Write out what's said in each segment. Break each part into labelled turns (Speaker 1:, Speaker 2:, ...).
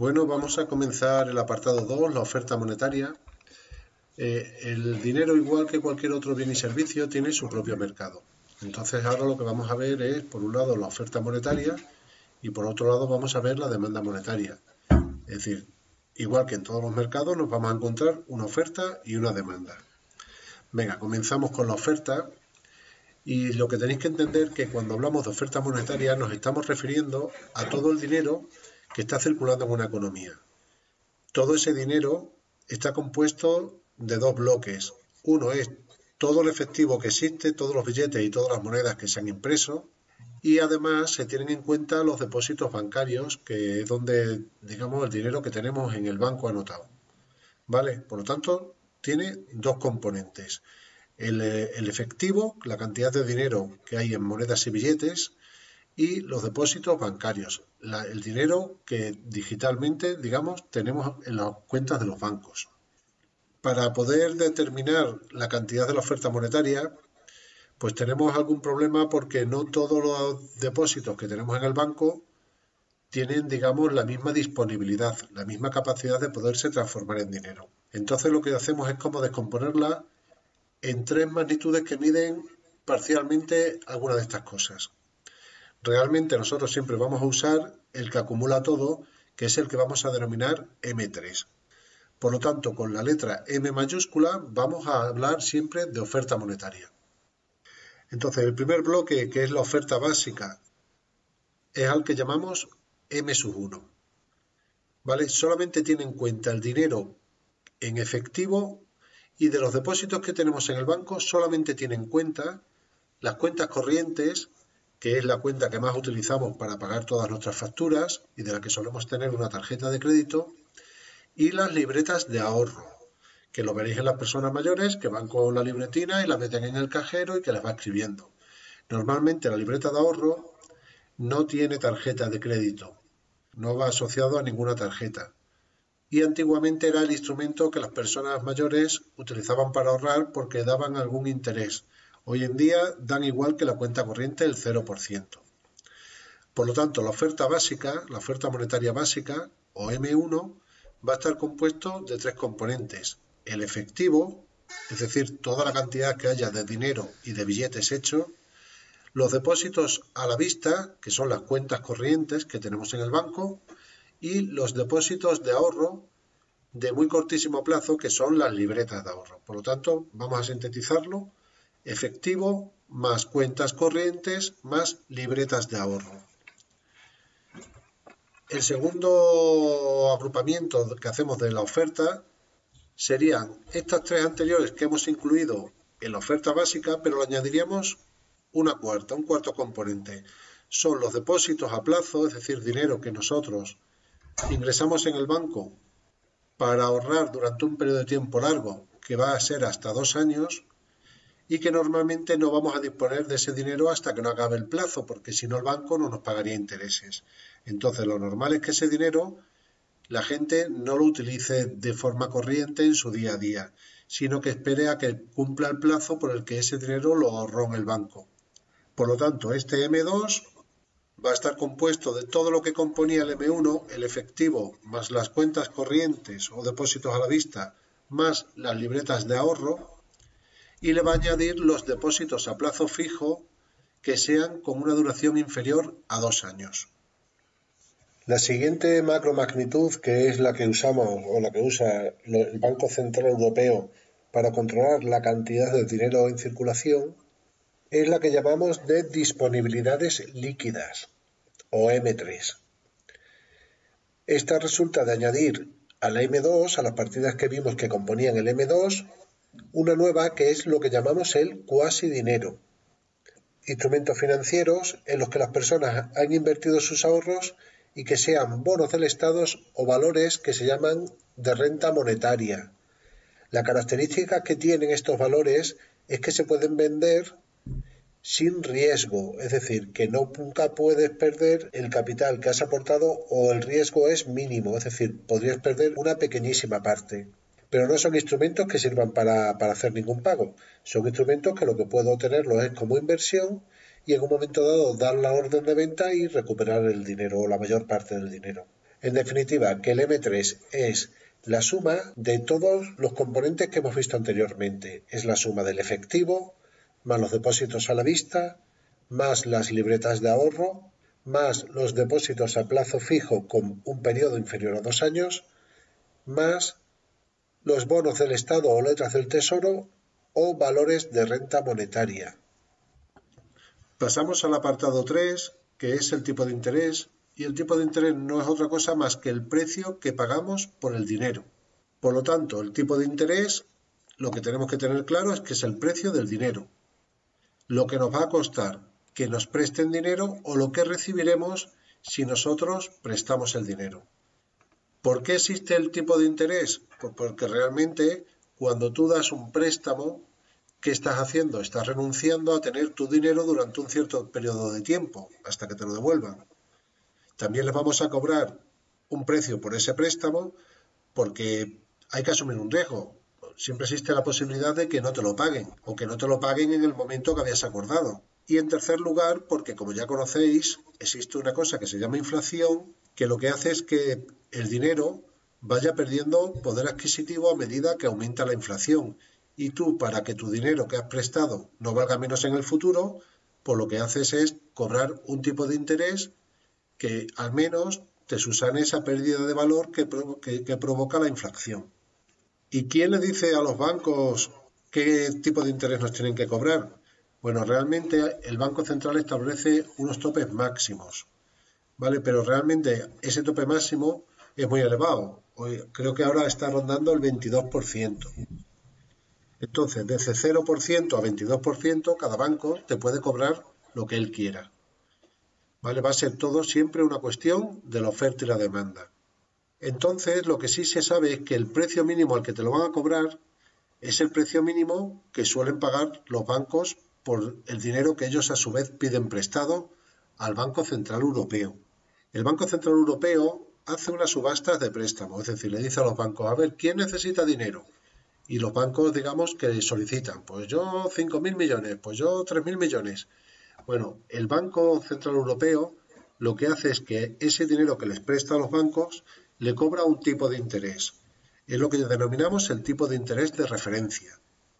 Speaker 1: Bueno, vamos a comenzar el apartado 2, la oferta monetaria. El dinero, igual que cualquier otro bien y servicio, tiene su propio mercado. Entonces ahora lo que vamos a ver es, por un lado, la oferta monetaria y por otro lado vamos a ver la demanda monetaria. Es decir, igual que en todos los mercados, nos vamos a encontrar una oferta y una demanda. Venga, comenzamos con la oferta. Y lo que tenéis que entender es que cuando hablamos de oferta monetaria nos estamos refiriendo a todo el dinero que está circulando en una economía. Todo ese dinero está compuesto de dos bloques. Uno es todo el efectivo que existe, todos los billetes y todas las monedas que se han impreso, y además se tienen en cuenta los depósitos bancarios, que es donde, digamos, el dinero que tenemos en el banco anotado. ¿Vale? Por lo tanto, tiene dos componentes. El efectivo, la cantidad de dinero que hay en monedas y billetes, y los depósitos bancarios, el dinero que digitalmente, digamos, tenemos en las cuentas de los bancos. Para poder determinar la cantidad de la oferta monetaria, pues tenemos algún problema porque no todos los depósitos que tenemos en el banco tienen, digamos, la misma disponibilidad, la misma capacidad de poderse transformar en dinero. Entonces lo que hacemos es como descomponerla en tres magnitudes que miden parcialmente alguna de estas cosas. Realmente nosotros siempre vamos a usar el que acumula todo, que es el que vamos a denominar M3. Por lo tanto, con la letra M mayúscula vamos a hablar siempre de oferta monetaria. Entonces, el primer bloque, que es la oferta básica, es al que llamamos M1. ¿Vale? Solamente tiene en cuenta el dinero en efectivo y de los depósitos que tenemos en el banco solamente tiene en cuenta las cuentas corrientes, que es la cuenta que más utilizamos para pagar todas nuestras facturas y de la que solemos tener una tarjeta de crédito, y las libretas de ahorro, que lo veréis en las personas mayores que van con la libretina y la meten en el cajero y que las va escribiendo. Normalmente la libreta de ahorro no tiene tarjeta de crédito, no va asociado a ninguna tarjeta. Y antiguamente era el instrumento que las personas mayores utilizaban para ahorrar porque daban algún interés. Hoy en día dan igual que la cuenta corriente el 0%. Por lo tanto, la oferta básica, la oferta monetaria básica, o M1, va a estar compuesto de tres componentes. El efectivo, es decir, toda la cantidad que haya de dinero y de billetes hechos. Los depósitos a la vista, que son las cuentas corrientes que tenemos en el banco. Y los depósitos de ahorro de muy cortísimo plazo, que son las libretas de ahorro. Por lo tanto, vamos a sintetizarlo: efectivo más cuentas corrientes más libretas de ahorro. El segundo agrupamiento que hacemos de la oferta serían estas tres anteriores que hemos incluido en la oferta básica, pero le añadiríamos un cuarto componente. Son los depósitos a plazo, es decir, dinero que nosotros ingresamos en el banco para ahorrar durante un periodo de tiempo largo, que va a ser hasta 2 años, y que normalmente no vamos a disponer de ese dinero hasta que no acabe el plazo, porque si no el banco no nos pagaría intereses. Entonces lo normal es que ese dinero la gente no lo utilice de forma corriente en su día a día, sino que espere a que cumpla el plazo por el que ese dinero lo ahorró en el banco. Por lo tanto, este M2 va a estar compuesto de todo lo que componía el M1, el efectivo, más las cuentas corrientes o depósitos a la vista, más las libretas de ahorro, y le va a añadir los depósitos a plazo fijo que sean con una duración inferior a 2 años. La siguiente macromagnitud, que es la que usamos o la que usa el Banco Central Europeo para controlar la cantidad de dinero en circulación, es la que llamamos de disponibilidades líquidas, o M3. Esta resulta de añadir a la M2, a las partidas que vimos que componían el M2, una nueva que es lo que llamamos el cuasi dinero. Instrumentos financieros en los que las personas han invertido sus ahorros y que sean bonos del Estado o valores que se llaman de renta monetaria. La característica que tienen estos valores es que se pueden vender sin riesgo, es decir, que nunca puedes perder el capital que has aportado o el riesgo es mínimo, es decir, podrías perder una pequeñísima parte. Pero no son instrumentos que sirvan para hacer ningún pago, son instrumentos que lo que puedo tenerlo es como inversión y en un momento dado dar la orden de venta y recuperar el dinero o la mayor parte del dinero. En definitiva, que el M3 es la suma de todos los componentes que hemos visto anteriormente. Es la suma del efectivo, más los depósitos a la vista, más las libretas de ahorro, más los depósitos a plazo fijo con un periodo inferior a 2 años, más los bonos del Estado o letras del Tesoro o valores de renta monetaria. Pasamos al apartado 3, que es el tipo de interés, y el tipo de interés no es otra cosa más que el precio que pagamos por el dinero. Por lo tanto, el tipo de interés, lo que tenemos que tener claro es que es el precio del dinero, lo que nos va a costar que nos presten dinero o lo que recibiremos si nosotros prestamos el dinero. ¿Por qué existe el tipo de interés? Pues porque realmente cuando tú das un préstamo, ¿qué estás haciendo? Estás renunciando a tener tu dinero durante un cierto periodo de tiempo, hasta que te lo devuelvan. También les vamos a cobrar un precio por ese préstamo porque hay que asumir un riesgo. Siempre existe la posibilidad de que no te lo paguen o que no te lo paguen en el momento que habías acordado. Y en tercer lugar, porque como ya conocéis, existe una cosa que se llama inflación, que lo que hace es que el dinero vaya perdiendo poder adquisitivo a medida que aumenta la inflación. Y tú, para que tu dinero que has prestado no valga menos en el futuro, pues lo que haces es cobrar un tipo de interés que al menos te subsane esa pérdida de valor que provoca la inflación. ¿Y quién le dice a los bancos qué tipo de interés nos tienen que cobrar? Bueno, realmente el Banco Central establece unos topes máximos, ¿vale? Pero realmente ese tope máximo es muy elevado. Creo que ahora está rondando el 22%. Entonces, desde 0% a 22%, cada banco te puede cobrar lo que él quiera. ¿Vale? Va a ser todo siempre una cuestión de la oferta y la demanda. Entonces, lo que sí se sabe es que el precio mínimo al que te lo van a cobrar es el precio mínimo que suelen pagar los bancos por el dinero que ellos a su vez piden prestado al Banco Central Europeo. El Banco Central Europeo hace unas subastas de préstamo, es decir, le dice a los bancos, a ver, ¿quién necesita dinero? Y los bancos, digamos, que solicitan, pues yo 5.000 millones, pues yo 3.000 millones. Bueno, el Banco Central Europeo lo que hace es que ese dinero que les presta a los bancos le cobra un tipo de interés. Es lo que denominamos el tipo de interés de referencia.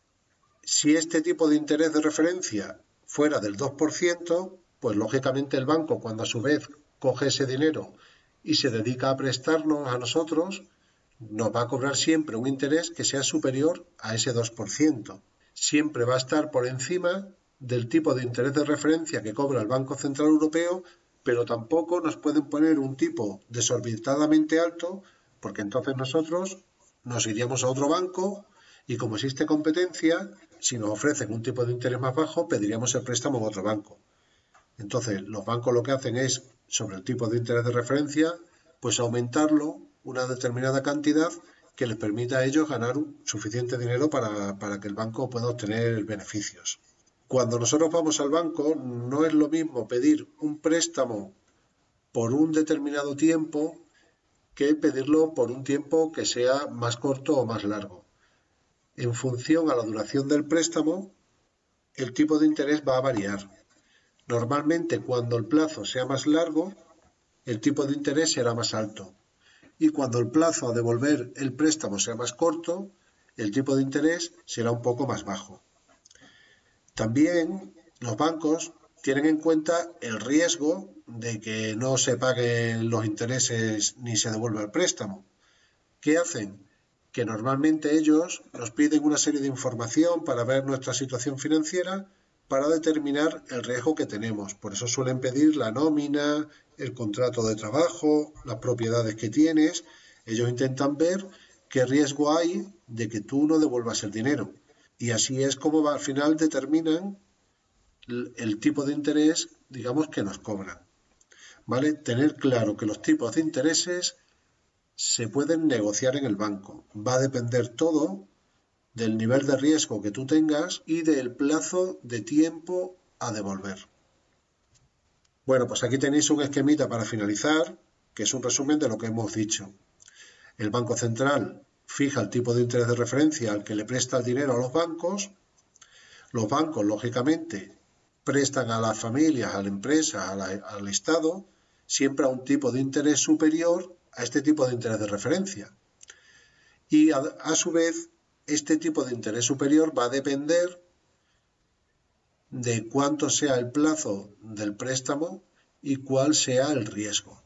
Speaker 1: Si este tipo de interés de referencia fuera del 2%, pues lógicamente el banco, cuando a su vez coge ese dinero y se dedica a prestarnos a nosotros, nos va a cobrar siempre un interés que sea superior a ese 2%. Siempre va a estar por encima del tipo de interés de referencia que cobra el Banco Central Europeo, pero tampoco nos pueden poner un tipo desorbitadamente alto, porque entonces nosotros nos iríamos a otro banco y como existe competencia, si nos ofrecen un tipo de interés más bajo, pediríamos el préstamo en otro banco. Entonces, los bancos lo que hacen es, sobre el tipo de interés de referencia, pues aumentarlo una determinada cantidad que les permita a ellos ganar suficiente dinero para que el banco pueda obtener beneficios. Cuando nosotros vamos al banco, no es lo mismo pedir un préstamo por un determinado tiempo que pedirlo por un tiempo que sea más corto o más largo. En función a la duración del préstamo, el tipo de interés va a variar. Normalmente, cuando el plazo sea más largo, el tipo de interés será más alto. Y cuando el plazo a devolver el préstamo sea más corto, el tipo de interés será un poco más bajo. También los bancos tienen en cuenta el riesgo de que no se paguen los intereses ni se devuelva el préstamo. ¿Qué hacen? Que normalmente ellos nos piden una serie de información para ver nuestra situación financiera para determinar el riesgo que tenemos. Por eso suelen pedir la nómina, el contrato de trabajo, las propiedades que tienes. Ellos intentan ver qué riesgo hay de que tú no devuelvas el dinero. Y así es como al final determinan el tipo de interés, digamos, que nos cobran. ¿Vale? Tener claro que los tipos de intereses se pueden negociar en el banco. Va a depender todo del nivel de riesgo que tú tengas y del plazo de tiempo a devolver. Bueno, pues aquí tenéis un esquemita para finalizar, que es un resumen de lo que hemos dicho. El Banco Central fija el tipo de interés de referencia al que le presta el dinero a los bancos. Los bancos, lógicamente, prestan a las familias, a la empresa, al Estado, siempre a un tipo de interés superior a este tipo de interés de referencia. Y a su vez, este tipo de interés superior va a depender de cuánto sea el plazo del préstamo y cuál sea el riesgo.